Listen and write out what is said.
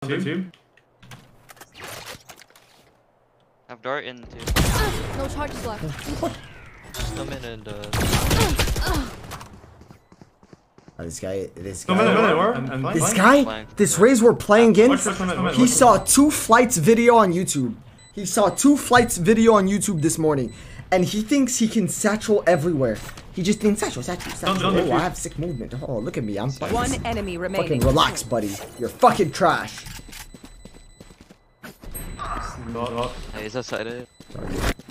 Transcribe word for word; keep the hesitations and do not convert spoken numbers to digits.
Two, two. I have dart in too. No charges left. Come in and uh. Oh, this guy, this No, guy, no, no, no, no. this guy, this Raze we're playing in, he saw two flights video on YouTube. He saw two flights video on YouTube this morning, and he thinks he can satchel everywhere. He just thinks satchel, satchel, satchel. Oh, I have sick movement. Oh, look at me, I'm fucking. One enemy remaining. Fucking relax, buddy. You're fucking trash. Hey, he's outside it. Sorry.